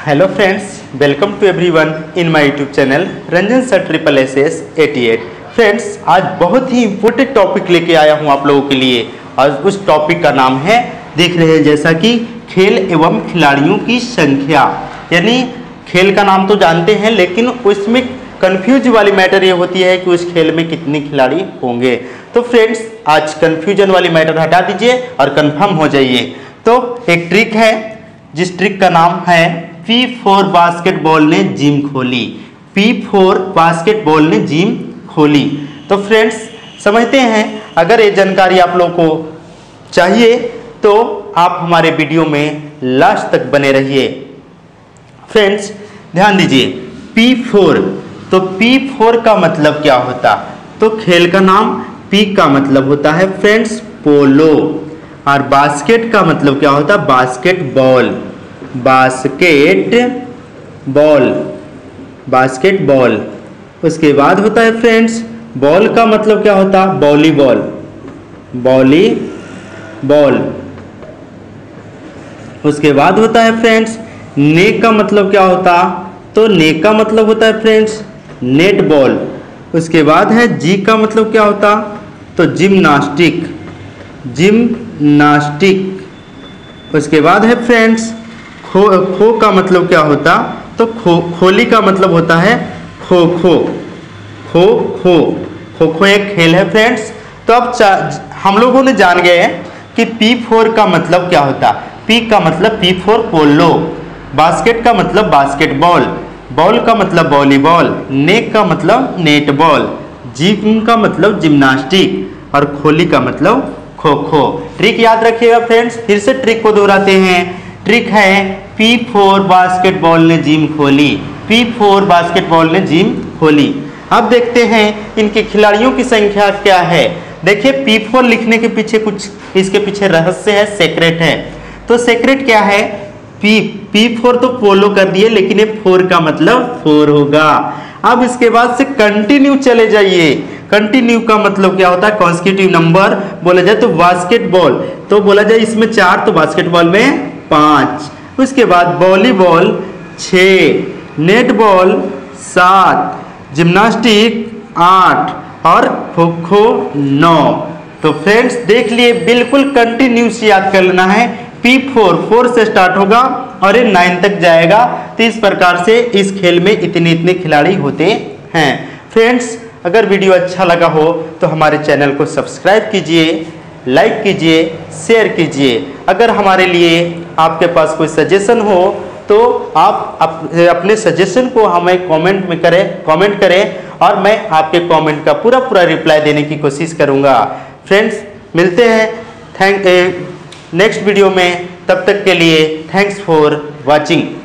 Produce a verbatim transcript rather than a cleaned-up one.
Hello friends, welcome to everyone in my YouTube channel Ranjan sir triple S S eighty eight. Friends, आज बहुत ही important topic लेके आया हूँ आप लोगों के लिए और उस टॉपिक का नाम है, देख रहे हैं जैसा कि खेल एवं खिलाड़ियों की संख्या। यानी खेल का नाम तो जानते हैं, लेकिन उसमें कन्फ्यूज वाली मैटर ये होती है कि उस खेल में कितने खिलाड़ी होंगे। तो फ्रेंड्स, आज कन्फ्यूजन वाली मैटर हटा दीजिए और कंफर्म हो जाइए। तो एक ट्रिक है जिस ट्रिक का नाम है पी फोर बास्केटबॉल ने जिम खोली। पी फोर बास्केटबॉल ने जिम खोली। तो फ्रेंड्स, समझते हैं, अगर ये जानकारी आप लोगों को चाहिए तो आप हमारे वीडियो में लास्ट तक बने रहिए। फ्रेंड्स, ध्यान दीजिए, पी फोर, तो पी फोर का मतलब क्या होता? तो खेल का नाम पी का मतलब होता है फ्रेंड्स पोलो, और बास्केट का मतलब क्या होता है? बास्केटबॉल। Basket ball, basketball. उसके बाद होता है फ्रेंड्स बॉल का मतलब क्या होता? Volleyball, volleyball. उसके बाद होता है फ्रेंड्स नेक का मतलब क्या होता? तो नेक का मतलब होता है फ्रेंड्स नेट बॉल। उसके बाद है जी का मतलब क्या होता? तो जिम्नास्टिक, जिम्नास्टिक। उसके बाद है फ्रेंड्स खो खो का मतलब क्या होता? तो खो खोली का मतलब होता है खो खो, खो खो। खो खो एक खेल है फ्रेंड्स। तो अब हम लोगों ने जान गए हैं कि पी फोर का मतलब क्या होता। पी का मतलब पी फोर पोलो, बास्केट का मतलब बास्केटबॉल, बॉल का मतलब वॉलीबॉल, नेक का मतलब नेटबॉल, जिम का मतलब जिम्नास्टिक और खोली का मतलब खो खो। ट्रिक याद रखिएगा फ्रेंड्स, फिर से ट्रिक को दोहराते हैं। ट्रिक है पी फोर बास्केटबॉल ने जिम खोली। पी फोर बास्केटबॉल ने जिम खोली। अब देखते हैं इनके खिलाड़ियों की संख्या क्या है। देखिए, पी फोर लिखने के पीछे कुछ इसके पीछे रहस्य है, सेक्रेट है। तो सेक्रेट क्या है? पी पी फोर तो पोलो कर दिए, लेकिन ये फोर का मतलब फोर होगा। अब इसके बाद से कंटिन्यू चले जाइए। कंटिन्यू का मतलब क्या होता है? कॉन्स्टिट्यूटिव नंबर बोला जाए तो बास्केटबॉल, तो बोला जाए इसमें चार, तो बास्केटबॉल में पाँच। उसके बाद वॉलीबॉल छः, नेटबॉल सात, जिम्नास्टिक आठ और खो खो नौ। तो फ्रेंड्स देख लिए, बिल्कुल कंटिन्यूस याद कर लेना है। पी फोर फोर से स्टार्ट होगा और ये नाइन तक जाएगा। तो इस प्रकार से इस खेल में इतने इतने खिलाड़ी होते हैं। फ्रेंड्स, अगर वीडियो अच्छा लगा हो तो हमारे चैनल को सब्सक्राइब कीजिए, लाइक कीजिए, शेयर कीजिए। अगर हमारे लिए आपके पास कोई सजेशन हो तो आप अप, अपने सजेशन को हमें कमेंट में करें कमेंट करें और मैं आपके कमेंट का पूरा पूरा रिप्लाई देने की कोशिश करूंगा। फ्रेंड्स, मिलते हैं थैंक नेक्स्ट वीडियो में। तब तक के लिए थैंक्स फॉर वॉचिंग।